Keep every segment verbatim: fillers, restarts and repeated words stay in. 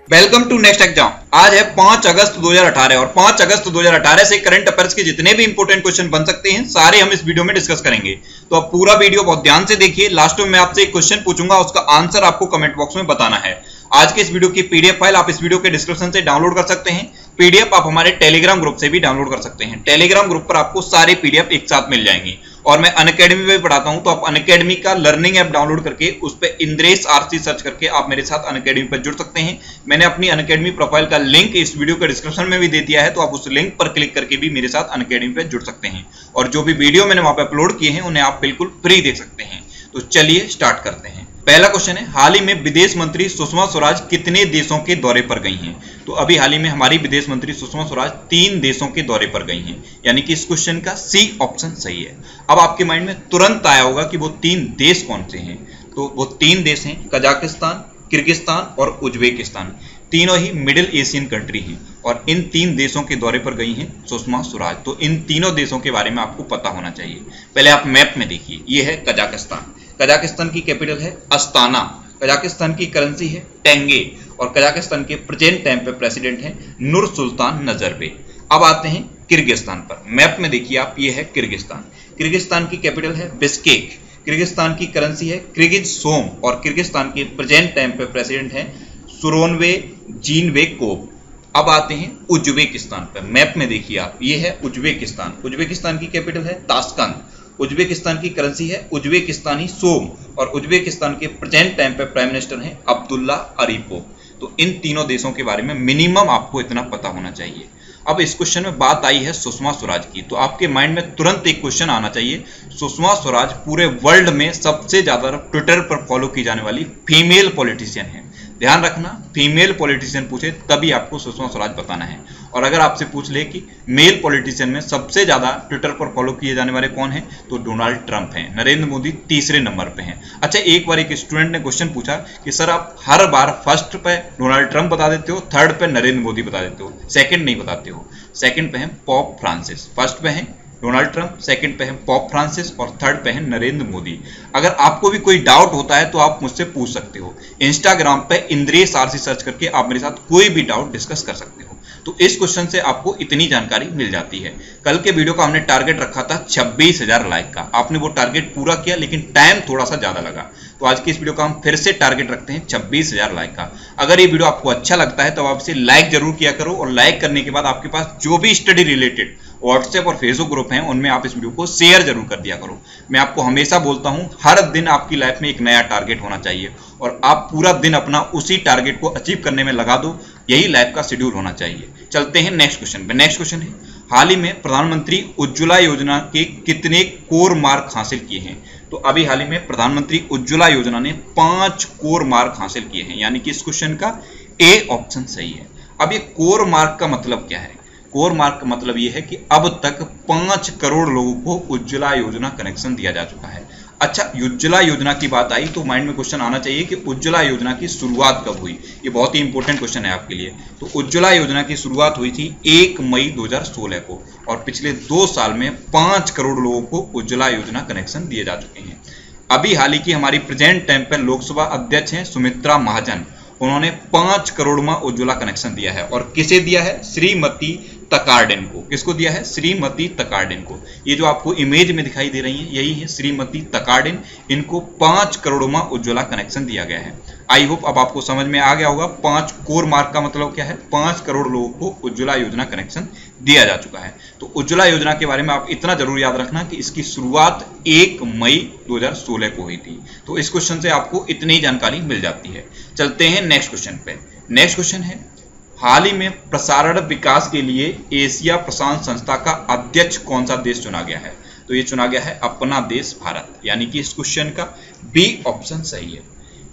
Welcome to next exam. आज है पांच अगस्त दो हज़ार अठारह और पांच अगस्त दो हज़ार अठारह से करंट अफेयर्स के जितने भी इंपॉर्टेंट क्वेश्चन बन सकते हैं सारे हम इस वीडियो में डिस्कस करेंगे। तो आप पूरा वीडियो बहुत ध्यान से देखिए। लास्ट में मैं आपसे एक क्वेश्चन पूछूंगा, उसका आंसर आपको कमेंट बॉक्स में बताना है। आज के इस वीडियो की पीडीएफ फाइल आप इस वीडियो के डिस्क्रिप्शन से डाउनलोड कर सकते हैं। पीडीएफ आप हमारे टेलीग्राम ग्रुप से भी डाउनलोड कर सकते हैं। टेलीग्राम ग्रुप पर आपको सारे पीडीएफ एक साथ मिल जाएंगी। और मैं अनअकैडमी में पढ़ाता हूं, तो आप अनअकैडमी का लर्निंग ऐप डाउनलोड करके उस पर इंद्रेश आरसी सर्च करके आप मेरे साथ अनअकैडमी पर जुड़ सकते हैं। मैंने अपनी अनअकैडमी प्रोफाइल का लिंक इस वीडियो के डिस्क्रिप्शन में भी दे दिया है, तो आप उस लिंक पर क्लिक करके भी मेरे साथ अनअकैडमी पर जुड़ सकते हैं। और जो भी वीडियो मैंने वहां पर अपलोड किए हैं उन्हें आप बिल्कुल फ्री देख सकते हैं। तो चलिए स्टार्ट करते हैं। पहला क्वेश्चन है, हाल ही में विदेश मंत्री सुषमा स्वराज कितने देशों के दौरे पर गई हैं? तो अभी हाल ही में हमारी विदेश मंत्री सुषमा स्वराज तीन देशों के दौरे पर गई हैं, यानी कि इस क्वेश्चन का सी ऑप्शन सही है। अब आपके माइंड में तुरंत आया होगा कि वो तीन देश कौन से हैं। तो वो तीन देश हैं कजाकिस्तान, किर्गिस्तान और उज्बेकिस्तान। तीनों ही मिडिल एशियन कंट्री हैं और इन तीन देशों के दौरे पर गई हैं सुषमा स्वराज। तो इन तीनों देशों के बारे में आपको पता होना चाहिए। पहले आप मैप में देखिए, ये है कजाकिस्तान। कजाकिस्तान की कैपिटल है अस्ताना। कजाकिस्तान की करेंसी है टेंगे और कजाकिस्तान के प्रेजेंट टाइम पे प्रेसिडेंट हैं नूर सुल्तान नजरबेव। अब आते हैं किर्गिस्तान पर। मैप में देखिए आप, ये है किर्गिस्तान। किर्गिस्तान की कैपिटल है बिश्केक। किर्गिस्तान की करेंसी है किर्गिज सोम और किर्गिस्तान के प्रेजेंट टाइम पे प्रेसिडेंट हैं सुरोनवे जीनबेकोव। अब आते हैं उज्बेकिस्तान पर। मैप में देखिए आप, ये है उज्बेकिस्तान। उज्बेकिस्तान की कैपिटल है ताशकंद। उज्बेकिस्तान की करेंसी है उज्बेकिस्तानी सोम और उज्बेकिस्तान के प्रेजेंट टाइम पे प्राइम मिनिस्टर हैं अब्दुल्ला अरीपोव। तो इन तीनों देशों के बारे में मिनिमम आपको इतना पता होना चाहिए। अब इस क्वेश्चन में बात आई है सुषमा स्वराज की, तो आपके माइंड में तुरंत एक क्वेश्चन आना चाहिए, सुषमा स्वराज पूरे वर्ल्ड में सबसे ज्यादा ट्विटर पर फॉलो की जाने वाली फीमेल पॉलिटिशियन है। ध्यान रखना, फीमेल पॉलिटिशियन पूछे तभी आपको सुषमा स्वराज बताना है। और अगर आपसे पूछ ले कि मेल पॉलिटिशियन में सबसे ज्यादा ट्विटर पर फॉलो किए जाने वाले कौन हैं, तो डोनाल्ड ट्रंप हैं। नरेंद्र मोदी तीसरे नंबर पे हैं। अच्छा, एक बार एक स्टूडेंट ने क्वेश्चन पूछा कि सर आप हर बार फर्स्ट पे डोनाल्ड ट्रंप बता देते हो, थर्ड पे नरेंद्र मोदी बता देते हो, सेकंड नहीं बताते हो। सेकंड पे हैं पॉप फ्रांसिस, फर्स्ट पे हैं डोनाल्ड ट्रंप, सेकंड पे है पॉप फ्रांसिस और थर्ड पे है नरेंद्र मोदी। अगर आपको भी कोई डाउट होता है तो आप मुझसे पूछ सकते हो। इंस्टाग्राम पे इंद्रेश आरसी सर्च करके आप मेरे साथ कोई भी डाउट डिस्कस कर सकते हो। तो इस क्वेश्चन से आपको इतनी जानकारी मिल जाती है। कल के वीडियो का हमने टारगेट रखा था छब्बीस हजार लाइक का, आपने वो टारगेट पूरा किया लेकिन टाइम थोड़ा सा ज्यादा लगा। तो आज की इस वीडियो का हम फिर से टारगेट रखते हैं छब्बीस हजार लाइक का। अगर ये वीडियो आपको अच्छा लगता है तो आप इसे लाइक जरूर किया करो और लाइक करने के बाद आपके पास जो भी स्टडी रिलेटेड व्हाट्सएप और फेसबुक ग्रुप हैं उनमें आप इस वीडियो को शेयर जरूर कर दिया करो। मैं आपको हमेशा बोलता हूं, हर दिन आपकी लाइफ में एक नया टारगेट होना चाहिए और आप पूरा दिन अपना उसी टारगेट को अचीव करने में लगा दो। यही लाइफ का शेड्यूल होना चाहिए। चलते हैं नेक्स्ट क्वेश्चन पे। नेक्स्ट क्वेश्चन है, हाल ही में प्रधानमंत्री उज्ज्वला योजना के कितने कोर मार्क हासिल किए हैं? तो अभी हाल ही में प्रधानमंत्री उज्ज्वला योजना ने पांच कोर मार्क हासिल किए हैं, यानी कि इस क्वेश्चन का ए ऑप्शन सही है। अब ये कोर मार्क का मतलब क्या है? कोर मार्क का मतलब ये है कि अब तक पांच करोड़ लोगों को उज्ज्वला योजना कनेक्शन दिया जा चुका है। अच्छा, उज्ज्वला योजना की बात आई तो माइंड में क्वेश्चन आना चाहिए कि उज्ज्वला योजना की शुरुआत कब हुई? ये बहुत ही इंपॉर्टेंट क्वेश्चन है आपके लिए। तो उज्ज्वला योजना की शुरुआत हुई थी एक मई दो हज़ार सोलह को और पिछले दो साल में पांच करोड़ लोगों को उज्ज्वला योजना कनेक्शन दिए जा चुके हैं। अभी हाल ही की हमारी प्रेजेंट टाइम पर लोकसभा अध्यक्ष हैं सुमित्रा महाजन। उन्होंने पांच करोड़वां उज्ज्वला कनेक्शन दिया है और किसे दिया है? श्रीमती तकार्डेन को। किसको दिया है? श्रीमती तकार्डेन को। ये जो आपको इमेज में दिखाई दे रही है यही है श्रीमती तकार्डेन। इनको पांच करोड़वां उज्ज्वला कनेक्शन दिया गया है। आई होप अब आपको समझ में आ गया होगा पांच कोर मार्क का मतलब क्या है। पांच करोड़ लोगों को उज्ज्वला योजना कनेक्शन दिया जा चुका है। तो उज्ज्वला योजना के बारे में आप इतना जरूर याद रखना कि इसकी शुरुआत एक मई दो हज़ार सोलह को हुई थी। तो इस क्वेश्चन से आपको इतनी जानकारी मिल जाती है। चलते हैं नेक्स्ट क्वेश्चन पे। नेक्स्ट क्वेश्चन है, हाल ही में प्रसारण विकास के लिए एशिया प्रशांत संस्था का अध्यक्ष कौन सा देश चुना गया है? तो ये चुना गया है अपना देश भारत, यानी कि इस क्वेश्चन का बी ऑप्शन सही है।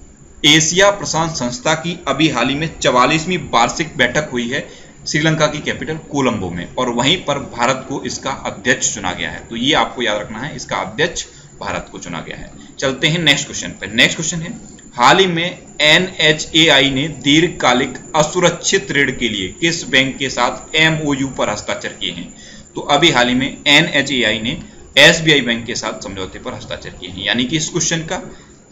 एशिया प्रशांत संस्था की अभी हाल ही में चवालीसवीं वार्षिक बैठक हुई है श्रीलंका की कैपिटल कोलंबो में और वहीं पर भारत को इसका अध्यक्ष चुना गया है। तो ये आपको याद रखना है, इसका अध्यक्ष भारत को चुना गया है। चलते हैं नेक्स्ट क्वेश्चन पे। नेक्स्ट क्वेश्चन है, हाल ही में एन एच ए आई ने दीर्घकालिक असुरक्षित ऋण के लिए किस बैंक के साथ एम ओ यू पर हस्ताक्षर किए हैं? तो अभी हाल ही में एन एच ए आई ने एस बी आई बैंक के साथ समझौते पर हस्ताक्षर किए हैं, यानी कि इस क्वेश्चन का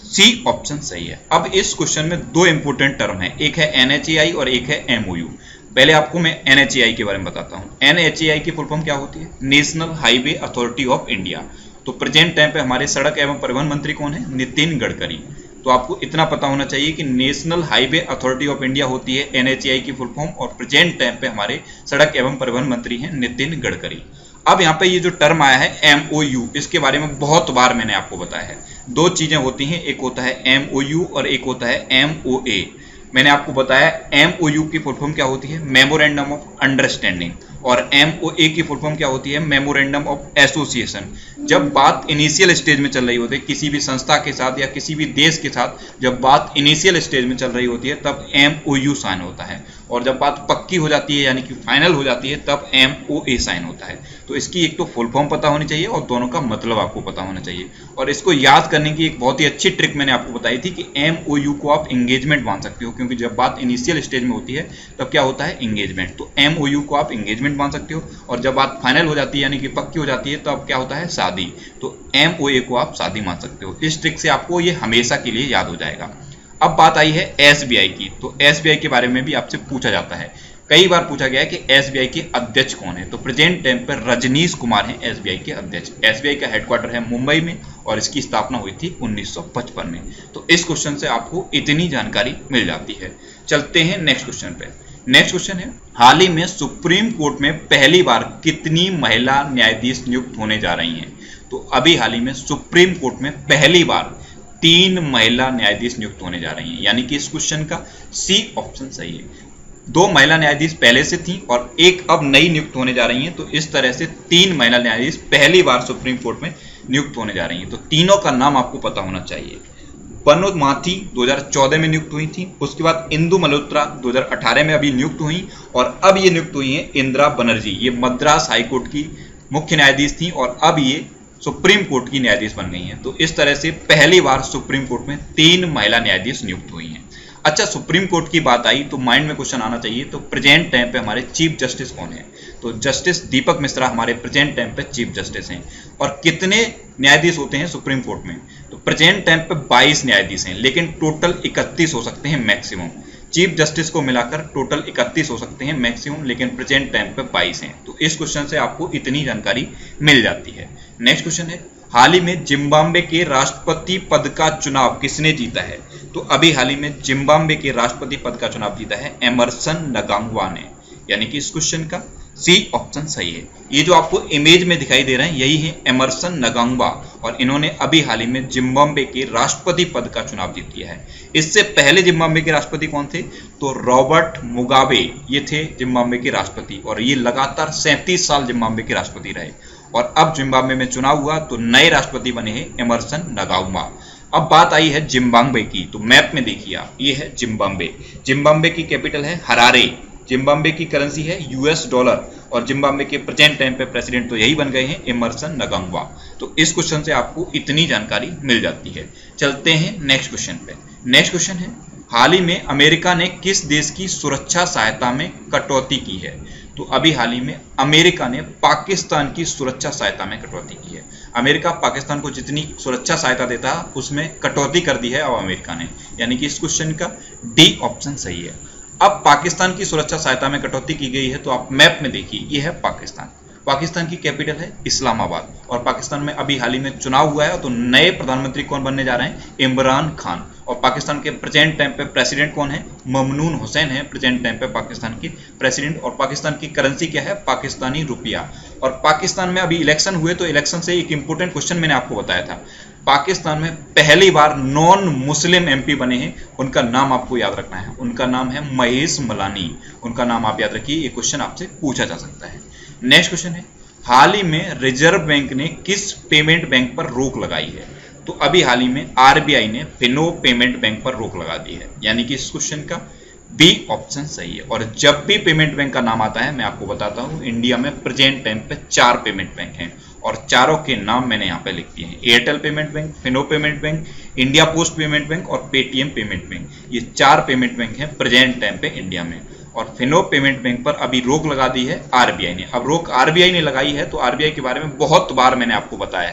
सी ऑप्शन सही है। अब इस क्वेश्चन में दो इंपोर्टेंट टर्म है, एक है एन एच ए आई और एक है एम ओ यू। पहले आपको मैं एन एच ए आई के बारे में बताता हूँ। एन एच ए आई की फुल फॉर्म क्या होती है? National highway authority of India. तो प्रेजेंट टाइम पे हमारे सड़क एवं परिवहन मंत्री कौन है? नितिन गडकरी। तो आपको इतना पता होना चाहिए कि national highway authority of India होती है एन एच ए आई की फुल फॉर्म, और प्रेजेंट टाइम पे हमारे सड़क एवं परिवहन मंत्री हैं नितिन गडकरी। अब यहाँ पे ये जो टर्म आया है एम ओ यू, इसके बारे में बहुत बार मैंने आपको बताया है। दो चीजें होती हैं, एक होता है एम ओ यू और एक होता है एम ओ ए। मैंने आपको बताया एम ओ यू की फुल फॉर्म क्या होती है? मेमोरेंडम ऑफ अंडरस्टैंडिंग, और एम ओ ए की फुल फॉर्म क्या होती है? Memorandum of association. जब बात इनिशियल स्टेज में चल रही होती है किसी भी संस्था के साथ या किसी भी देश के साथ, जब बात इनिशियल स्टेज में चल रही होती है तब एम ओ यू साइन होता है, और जब बात पक्की हो जाती है यानी कि फाइनल हो जाती है तब एम ओ ए साइन होता है। तो इसकी एक तो फुल फॉर्म पता होनी चाहिए और दोनों का मतलब आपको पता होना चाहिए। और इसको याद करने की एक बहुत ही अच्छी ट्रिक मैंने आपको बताई थी कि एम ओ यू को आप एंगेजमेंट मान सकते हो, क्योंकि जब बात इनिशियल स्टेज में होती है तब क्या होता है? एंगेजमेंट। तो एम ओ यू को आप एंगेजमेंट मान सकते हो, और जब बात फाइनल हो जाती है यानी कि पक्की हो जाती है तो अब क्या होता है? शादी। तो एम ओ ए को आप शादी मान सकते हो। इस ट्रिक से आपको ये हमेशा के लिए याद हो जाएगा। अब बात आई है एस बी आई की। तो एस बी आई के बारे में भी आपसे पूछा जाता है, कई बार पूछा गया है कि एस बी आई के अध्यक्ष कौन है। तो प्रेजेंट टाइम पर रजनीश कुमार हैं एस बी आई के अध्यक्ष। एस बी आई का हेडक्वार्टर है मुंबई में और इसकी स्थापना हुई थी उन्नीस सौ पचपन में। तो इस क्वेश्चन से आपको इतनी जानकारी मिल जाती है। चलते हैं नेक्स्ट क्वेश्चन पे। नेक्स्ट क्वेश्चन है, हाल ही में सुप्रीम कोर्ट में पहली बार कितनी महिला न्यायाधीश नियुक्त होने जा रही हैं? तो अभी हाल ही में सुप्रीम कोर्ट में पहली बार तीन महिला न्यायाधीश नियुक्त होने जा रही हैं, यानी कि इस क्वेश्चन का सी ऑप्शन सही है। दो महिला न्यायाधीश पहले से थी और एक अब नई नियुक्त होने जा रही हैं, तो इस तरह से तीन महिला न्यायाधीश पहली बार सुप्रीम कोर्ट में नियुक्त होने जा रही हैं। तो तीनों का नाम आपको पता होना चाहिए। पन्नू माथी दो हज़ार चौदह में नियुक्त हुई थी, उसके बाद इंदु मल्होत्रा दो हज़ार अठारह में अभी नियुक्त हुई, और अब ये नियुक्त हुई हैं इंदिरा बनर्जी। ये मद्रास हाईकोर्ट की मुख्य न्यायाधीश थी और अब ये सुप्रीम कोर्ट की न्यायाधीश बन गई हैं। तो इस तरह से पहली बार सुप्रीम कोर्ट में तीन महिला न्यायाधीश नियुक्त हुई हैं। अच्छा, सुप्रीम कोर्ट की बात आई तो माइंड में क्वेश्चन आना चाहिए, तो प्रेजेंट टाइम पे हमारे चीफ जस्टिस कौन है? तो जस्टिस दीपक मिश्रा हमारे प्रेजेंट टाइम पे चीफ जस्टिस हैं। और कितने न्यायाधीश होते हैं सुप्रीम कोर्ट में? तो प्रेजेंट टाइम पे बाईस न्यायाधीश हैं, लेकिन टोटल इकतीस हो सकते हैं मैक्सिमम। चीफ जस्टिस को मिलाकर टोटल इकतीस हो सकते हैं मैक्सिमम, लेकिन प्रेजेंट टाइम पे बाईस हैं। तो इस क्वेश्चन से आपको इतनी जानकारी मिल जाती है। नेक्स्ट क्वेश्चन है, हाल ही में जिम्बाब्वे के राष्ट्रपति पद का चुनाव किसने जीता है? तो अभी हाल ही में जिम्बाब्वे के राष्ट्रपति पद का चुनाव जीता है एमरसन नगांगवा ने, यानी कि इस क्वेश्चन का सी ऑप्शन सही है। ये जो आपको इमेज में दिखाई दे रहे हैं यही है एमरसन नगांगवा, और इन्होंने अभी हाल ही में जिम्बाब्वे के राष्ट्रपति पद का चुनाव जीत लिया है। इससे पहले जिम्बाब्वे के राष्ट्रपति कौन थे? तो रॉबर्ट मुगाबे, ये थे जिम्बाब्वे के राष्ट्रपति, और ये लगातार सैंतीस साल जिम्बाब्वे के राष्ट्रपति रहे। और अब जिम्बाब्वे में चुनाव हुआ तो नए राष्ट्रपति बने हैं एमरसन नगांगवा। अब बात आई है जिम्बाब्वे की, तो मैप में देखिए आप, ये है जिम्बाब्वे। जिम्बाब्वे की कैपिटल है हरारे, जिम्बाब्वे की करेंसी है यूएस डॉलर, और जिम्बाब्वे के प्रेजेंट टाइम पे प्रेसिडेंट तो यही बन गए हैं एमरसन नगांगवा। तो इस क्वेश्चन से आपको इतनी जानकारी मिल जाती है। चलते हैं नेक्स्ट क्वेश्चन पे। नेक्स्ट क्वेश्चन है, हाल ही में अमेरिका ने किस देश की सुरक्षा सहायता में कटौती की है? तो अभी हाल ही में अमेरिका ने पाकिस्तान की सुरक्षा सहायता में कटौती की है। अमेरिका पाकिस्तान को जितनी सुरक्षा सहायता देता है उसमें कटौती कर दी है अब अमेरिका ने, यानी कि इस क्वेश्चन का डी ऑप्शन सही है। अब पाकिस्तान की सुरक्षा सहायता में कटौती की गई है, तो आप मैप में देखिए, ये है पाकिस्तान। पाकिस्तान की कैपिटल है इस्लामाबाद, और पाकिस्तान में अभी हाल ही में चुनाव हुआ है, तो नए प्रधानमंत्री कौन बनने जा रहे हैं? इमरान खान। और पाकिस्तान के प्रेजेंट टाइम पे प्रेसिडेंट कौन है? ममनून हुसैन है प्रेजेंट टाइम पे पाकिस्तान के प्रेसिडेंट। और पाकिस्तान की करेंसी क्या है? पाकिस्तानी रुपया। और पाकिस्तान में अभी इलेक्शन हुए, तो इलेक्शन से एक इंपॉर्टेंट क्वेश्चन मैंने आपको बताया था। पाकिस्तान में पहली बार नॉन मुस्लिम एमपी बने हैं, उनका नाम आपको याद रखना है, उनका नाम है महेश मलानी। उनका नाम आप याद रखिए, ये क्वेश्चन आपसे पूछा जा सकता है। नेक्स्ट क्वेश्चन है, हाल ही में रिजर्व बैंक ने किस पेमेंट बैंक पर रोक लगाई है? तो अभी हाल ही में आरबीआई ने फिनो पेमेंट बैंक पर रोक लगा दी है, यानी कि इस क्वेश्चन का बी ऑप्शन सही है। और जब भी पेमेंट बैंक का नाम आता है मैं आपको बताता हूं, इंडिया में प्रेजेंट टाइम पे चार पेमेंट बैंक हैं, और चारों के नाम मैंने यहाँ पे लिख दिए हैं। Airtel payment bank, Fino payment bank, India post payment bank और पेटीएम पेमेंट बैंक। ये चार पेमेंट बैंक हैं प्रेजेंट टाइम पे इंडिया में। और फिनो पेमेंट बैंक पर अभी रोक लगा दी है आरबीआई ने। अब रोक आरबीआई ने लगाई है, तो आरबीआई के बारे में बहुत बार मैंने आपको बताया है।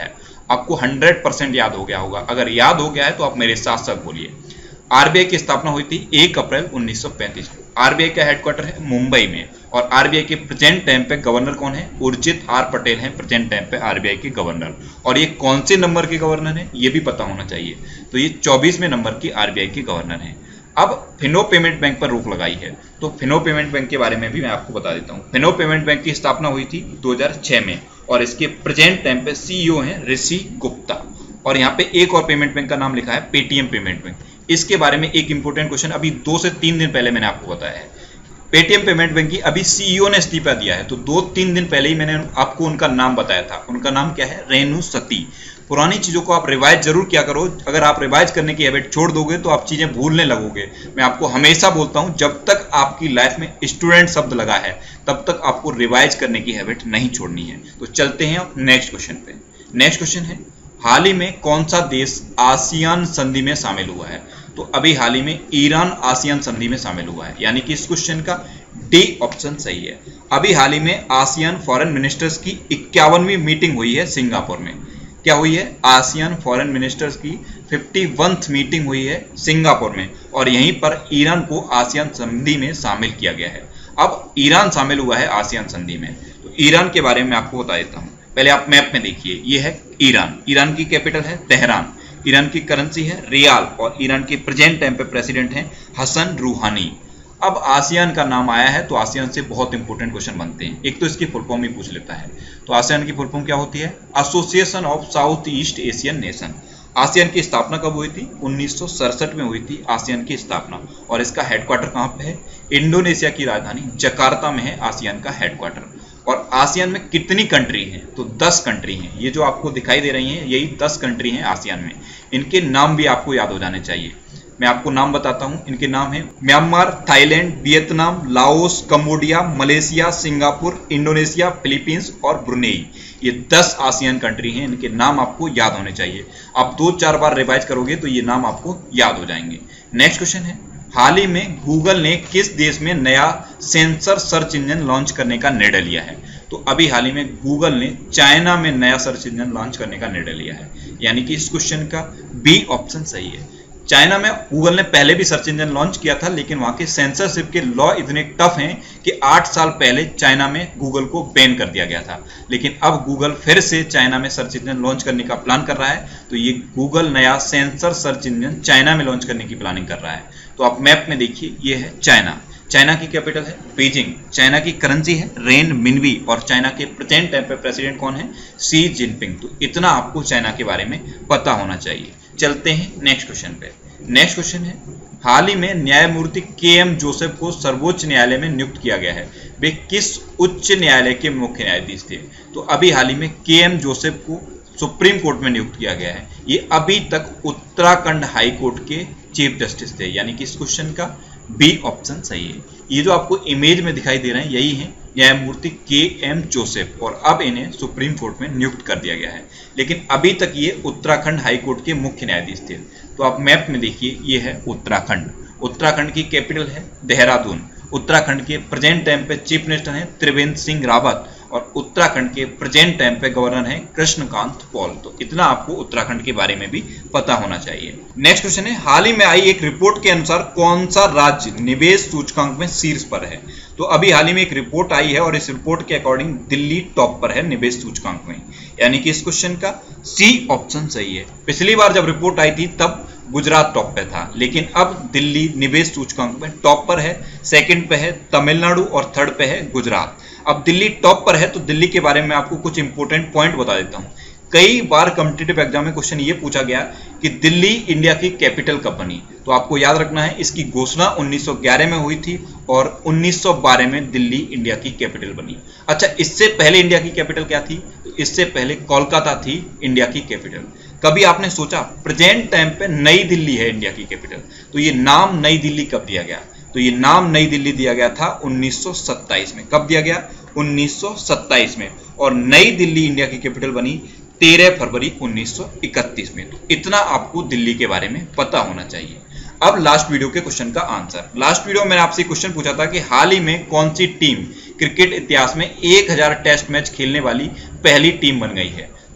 आपको हंड्रेड परसेंट याद हो गया होगा। अगर याद हो गया है तो आप मेरे साथ साथ बोलिए। आरबीआई की स्थापना हुई थी एक अप्रैल उन्नीस सौ पैंतीस को। आरबीआई का हेडक्वार्टर है मुंबई में और आरबीआई के प्रेजेंट टाइम पे गवर्नर कौन है? उर्जित आर पटेल हैं प्रेजेंट टाइम पे आरबीआई के गवर्नर। और ये कौन से नंबर के गवर्नर हैं ये भी पता होना चाहिए। तो ये चौबीसवें नंबर की आरबीआई के गवर्नर हैं। अब फिनो पेमेंट बैंक पर रोक लगाई है, तो फिनो पेमेंट बैंक के बारे में भी मैं आपको बता देता हूँ। फिनो पेमेंट बैंक की स्थापना हुई थी दो हज़ार छह में और इसके प्रेजेंट टाइम पे सीईओ हैं ऋषि गुप्ता। और यहाँ पे एक और पेमेंट बैंक का नाम लिखा है पेटीएम पेमेंट बैंक। इसके बारे में एक इंपॉर्टेंट क्वेश्चन अभी दो से तीन दिन पहले मैंने आपको बताया है। पेटीएम पेमेंट बैंक की अभी सीईओ ने इस्तीफा दिया है, तो दो तीन दिन पहले ही मैंने आपको उनका नाम बताया था। उनका नाम क्या है? रेणु सती। पुरानी चीजों को आप रिवाइज जरूर किया करो। अगर आप रिवाइज करने की हैबिट छोड़ दोगे तो आप चीजें भूलने लगोगे। मैं आपको हमेशा बोलता हूं जब तक आपकी लाइफ में स्टूडेंट शब्द लगा है तब तक आपको रिवाइज करने की हैबिट नहीं छोड़नी है। तो चलते हैं अब नेक्स्ट क्वेश्चन पे। नेक्स्ट क्वेश्चन है, हाल ही में कौन सा देश आसियान संधि में शामिल हुआ है? तो अभी हाल ही में ईरान आसियान संधि में शामिल हुआ है, यानी कि इस क्वेश्चन का डी ऑप्शन सही है। अभी हाल ही में आसियान फॉरेन मिनिस्टर्स की इक्यावनवीं मीटिंग हुई है सिंगापुर में। क्या हुई है? आसियान फॉरेन मिनिस्टर्स की इक्यावनवीं मीटिंग हुई है सिंगापुर में और यहीं पर ईरान को आसियान संधि में शामिल किया गया है। अब ईरान शामिल हुआ है आसियान संधि में, तो ईरान के बारे में आपको बता देता हूँ। पहले आप मैप में देखिए, ये है ईरान। ईरान की कैपिटल है तेहरान। ईरान की करेंसी है रियाल और ईरान के प्रेजेंट टाइम पे प्रेसिडेंट हैं हसन रूहानी। अब आसियान का नाम आया है तो आसियान से बहुत इंपॉर्टेंट क्वेश्चन बनते हैं। एक तो इसकी फुल फॉर्म ही पूछ लेता है। तो आसियान की फुल फॉर्म क्या होती है? Association of south east Asian nation. ASEAN की स्थापना कब हुई थी? उन्नीस सौ सड़सठ में हुई थी आसियान की स्थापना और इसका हेडक्वार्टर कहाँ पे है? इंडोनेशिया की राजधानी जकार्ता में है आसियान का हेडक्वार्टर। और आसियान में कितनी कंट्री हैं? तो दस कंट्री हैं। ये जो आपको दिखाई दे रही हैं यही दस कंट्री हैं आसियान में। इनके नाम भी आपको याद हो जाने चाहिए। मैं आपको नाम बताता हूं। इनके नाम हैं Myanmar, Thailand, Vietnam, Laos, Cambodia, Malaysia, Singapore, Indonesia, Philippines और ब्रुनेई। ये दस आसियान कंट्री हैं। इनके नाम आपको याद होने चाहिए। आप दो चार बार रिवाइज करोगे तो ये नाम आपको याद हो जाएंगे। नेक्स्ट क्वेश्चन है, हाल ही में गूगल ने किस देश में नया सेंसर सर्च इंजन लॉन्च करने का निर्णय लिया है? तो अभी हाल ही में गूगल ने चाइना में नया सर्च इंजन लॉन्च करने का निर्णय लिया है, यानी कि इस क्वेश्चन का बी ऑप्शन सही है। चाइना में गूगल ने पहले भी सर्च इंजन लॉन्च किया था, लेकिन वहां के सेंसरशिप के लॉ इतने टफ हैं कि आठ साल पहले चाइना में गूगल को बैन कर दिया गया था। लेकिन अब गूगल फिर से चाइना में सर्च इंजन लॉन्च करने का प्लान कर रहा है, तो ये गूगल नया सेंसर सर्च इंजन चाइना में लॉन्च करने की प्लानिंग कर रहा है। तो आप मैप में देखिए, ये है चाइना। चाइना की कैपिटल है बीजिंग। चाइना की करेंसी है रेन मिनवी और चाइना के प्रेजेंट टाइम पे प्रेसिडेंट कौन है? Xi Jinping. तो इतना आपको चाइना के बारे में पता होना चाहिए। चलते हैं नेक्स्ट क्वेश्चन पे। नेक्स्ट क्वेश्चन है, हाल ही में न्यायमूर्ति के एम जोसेफ को सर्वोच्च न्यायालय में नियुक्त किया गया है। वे किस उच्च न्यायालय के मुख्य न्यायाधीश थे? तो अभी हाल ही में के एम जोसेफ को सुप्रीम कोर्ट में नियुक्त किया गया है। ये अभी तक उत्तराखंड हाई कोर्ट के चीफ जस्टिस थे, यानी कि इस क्वेश्चन का बी ऑप्शन सही है। ये जो आपको इमेज में दिखाई दे रहे हैं यही है न्यायमूर्ति के एम जोसेफ और अब इन्हें सुप्रीम कोर्ट में नियुक्त कर दिया गया है। लेकिन अभी तक ये उत्तराखंड हाई कोर्ट के मुख्य न्यायाधीश थे। तो आप मैप में देखिए, ये है उत्तराखंड। उत्तराखंड की कैपिटल है देहरादून। उत्तराखंड के प्रेजेंट टाइम पे चीफ मिनिस्टर हैं त्रिवेंद्र सिंह रावत और उत्तराखंड के प्रेजेंट टाइम पे गवर्नर हैं कृष्णकांत पॉल। तो इतना आपको उत्तराखंड के बारे में भी पता होना चाहिए। नेक्स्ट क्वेश्चन है, हाल ही में आई एक रिपोर्ट के अनुसार कौन सा राज्य निवेश सूचकांक में शीर्ष पर है? तो अभी हाल ही में एक रिपोर्ट आई है और इस रिपोर्ट के अकॉर्डिंग दिल्ली टॉप पर है निवेश सूचकांक में, यानी कि इस क्वेश्चन का सी ऑप्शन सही है। पिछली बार जब रिपोर्ट आई थी तब गुजरात टॉप पे था, लेकिन अब दिल्ली निवेश सूचकांक में टॉप पर है। सेकंड पे है तमिलनाडु और थर्ड पे है गुजरात। अब दिल्ली टॉप पर है तो दिल्ली के बारे में आपको कुछ इंपॉर्टेंट पॉइंट बता देता हूं। कई बार कॉम्पिटिटिव एग्जाम में क्वेश्चन ये पूछा गया कि दिल्ली इंडिया की कैपिटल कब बनी? तो आपको याद रखना है इसकी घोषणा उन्नीस सौ ग्यारह में हुई थी और उन्नीस सौ बारह में दिल्ली इंडिया की कैपिटल बनी। अच्छा, इससे पहले इंडिया की कैपिटल क्या थी? तो इससे पहले कोलकाता थी इंडिया की कैपिटल। कभी आपने सोचा प्रेजेंट टाइम पे नई दिल्ली है इंडिया की कैपिटल, तो ये नाम नई दिल्ली कब दिया गया? तो ये नाम नई दिल्ली दिया गया था उन्नीस सौ सत्ताईस में। कब दिया गया? उन्नीस सौ सत्ताईस में। और नई दिल्ली इंडिया की कैपिटल बनी तेरह फरवरी उन्नीस सौ इकतीस में। तो इतना आपको दिल्ली के बारे में पता होना चाहिए। अब लास्ट वीडियो के क्वेश्चन का आंसर। लास्ट वीडियो में मैंने आपसे क्वेश्चन पूछा था कि हाल ही में कौन सी टीम क्रिकेट इतिहास में एक हज़ार टेस्ट मैच खेलने वाली पहली टीम बन गई है? तो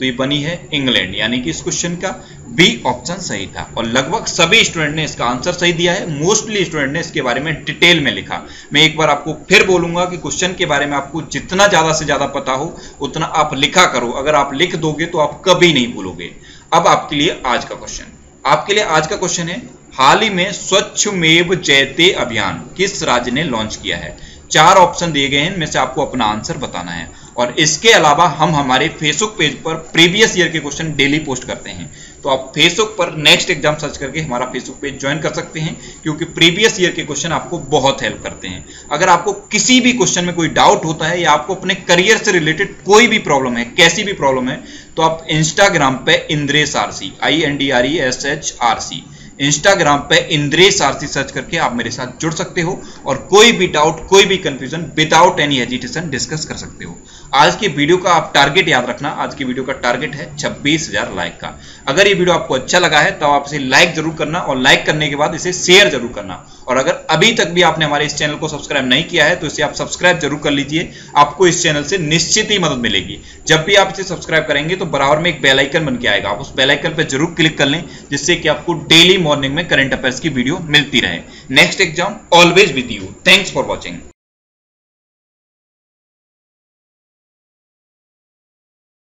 तो ये बनी है इंग्लैंड, यानी कि इस क्वेश्चन का बी ऑप्शन सही था। और लगभग सभी स्टूडेंट ने इसका आंसर सही दिया है, मोस्टली स्टूडेंट ने इसके बारे में डिटेल में लिखा। मैं एक बार आपको फिर बोलूंगा कि क्वेश्चन के बारे में आपको जितना ज्यादा से ज्यादा पता हो उतना आप लिखा करो। अगर आप लिख दोगे तो आप कभी नहीं भूलोगे। अब आपके लिए आज का क्वेश्चन, आपके लिए आज का क्वेश्चन है, हाल ही में स्वच्छमेव जयते अभियान किस राज्य ने लॉन्च किया है? चार ऑप्शन दिए गए हैं, इनमें से आपको अपना आंसर बताना है। और इसके अलावा हम हमारे फेसबुक पेज पर प्रीवियस ईयर के क्वेश्चन डेली पोस्ट करते हैं, तो आप फेसबुक पर नेक्स्ट एग्जाम सर्च करके हमारा फेसबुक पेज ज्वाइन कर सकते हैं, क्योंकि प्रीवियस ईयर के क्वेश्चन आपको बहुत हेल्प करते हैं। अगर आपको किसी भी क्वेश्चन में कोई डाउट होता है या आपको अपने करियर से रिलेटेड कोई भी प्रॉब्लम है, कैसी भी प्रॉब्लम है, तो आप इंस्टाग्राम पे Indresh RC, I N D R E S H R C, Instagram पे इंद्रेश आरसी सर्च करके आप मेरे साथ जुड़ सकते हो और कोई भी डाउट, कोई भी confusion without any hesitation discuss कर सकते हो। आज की वीडियो का आप टारगेट याद रखना, आज की वीडियो का टारगेट है छब्बीस हजार लाइक का। अगर ये वीडियो आपको अच्छा लगा है तो आप इसे लाइक जरूर करना और लाइक करने के बाद इसे शेयर जरूर करना। और अगर अभी तक भी आपने हमारे इस चैनल को सब्सक्राइब नहीं किया है तो इसे आप सब्सक्राइब जरूर कर लीजिए, आपको इस चैनल से निश्चित ही मदद मिलेगी। जब भी आप इसे सब्सक्राइब करेंगे तो बराबर में एक बेल आइकन बन के आएगा, आप उस बेल आइकन पर जरूर क्लिक कर लें, जिससे कि आपको डेली मॉर्निंग में करंट अफेयर्स की वीडियो मिलती रहे। Next exam always with you. Thanks for watching.